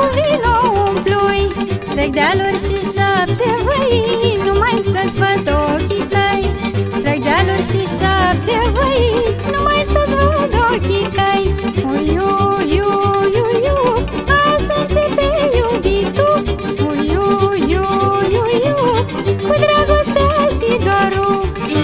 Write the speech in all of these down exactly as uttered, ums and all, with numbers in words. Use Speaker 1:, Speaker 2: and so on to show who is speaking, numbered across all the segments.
Speaker 1: cu vino umplui. Trec dealuri și șapce văi, numai să-ți văd ochii tăi. Trec dealuri și șapce văi, numai să-ți văd ochii tăi. Uiu, iu, iu, iu, așa începe iubitul. Uiu, iu, iu, iu, cu dragostea și dorul.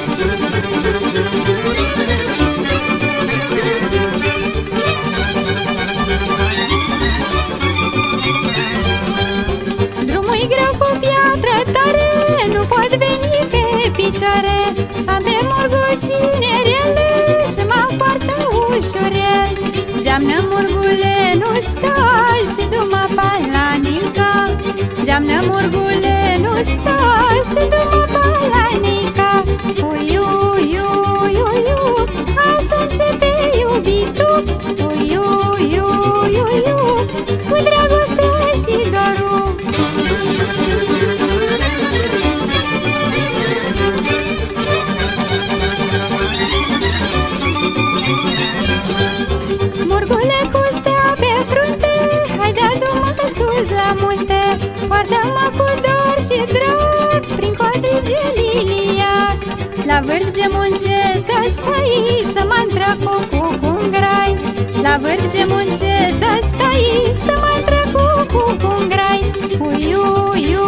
Speaker 1: Drumul-i greu cu piatră tare, nu pot veni pe picioare. Avem murgucinerele și mă poartă ușurel. Geamnă murgule, nu stai și du-mă palanica. Geamnă murgule, nu stai și du-mă palanica. Uiu, iu, iu, iu, așa începe iubitul. Uiu, iu, iu, iu, cu dragostea și dorul. Murgule cu stea pe frunte, haide adu-mă sus la munte. Poartă-mă cu dor și drag prin codige liliac. La vârf gemunce să stai, să mă întreacu cu un grai. La vârf gemunce să stai, să mă întreacu cu un grai. Uiu, iu,